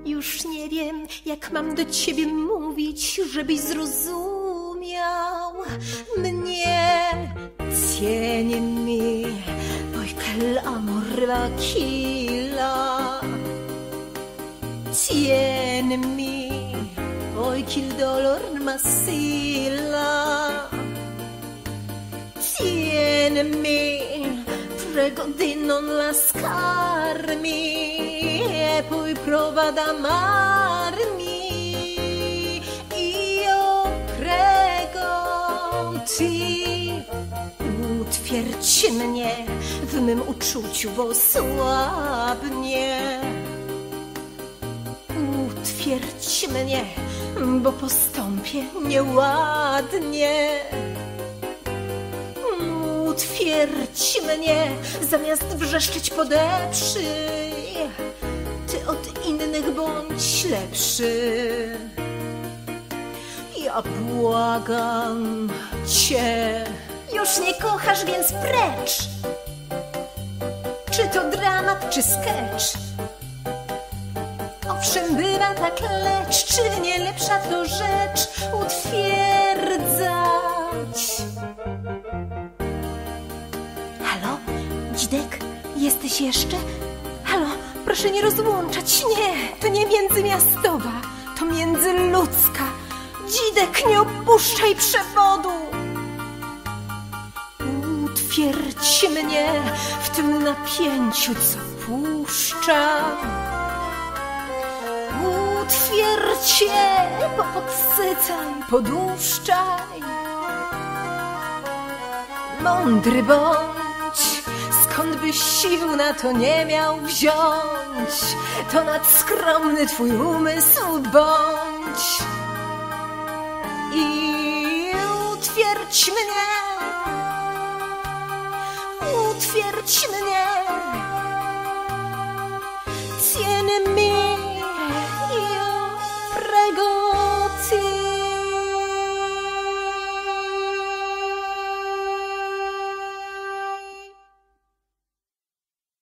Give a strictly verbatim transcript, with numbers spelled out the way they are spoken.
Już nie wiem, jak mam do ciebie mówić, żebyś zrozumiał mnie. Tienimi, poiché l'amor vacilla. Tienimi, poiché il dolor m'assilla. Tienimi, prego di non lascarmi e poi prova ad amarmi. Io prego ti, utwierdź mnie w mym uczuciu, bo słabnie. Utwierdź mnie, bo postąpię nieładnie. Utwierdź mnie, zamiast wrzeszczeć podeprzyj. Ty od innych bądź lepszy. Ja błagam cię. Już nie kochasz, więc precz. Czy to dramat, czy sketch? Owszem, bywa tak, lecz czy nie lepsza to rzecz utwierdzać? Halo? Dzidek? Jesteś jeszcze? Halo? Proszę nie rozłączać. Nie, to nie międzymiastowa, to międzyludzka. Dzidek, nie opuszczaj przewodu. Utwierdź mnie w tym napięciu, co puszczam. Utwierdź się, popodsycaj, poduszczaj. Mądry bądź, skąd byś sił na to nie miał wziąć? To nadskromny twój umysł bądź. I utwierdź mnie, utwierdź mnie.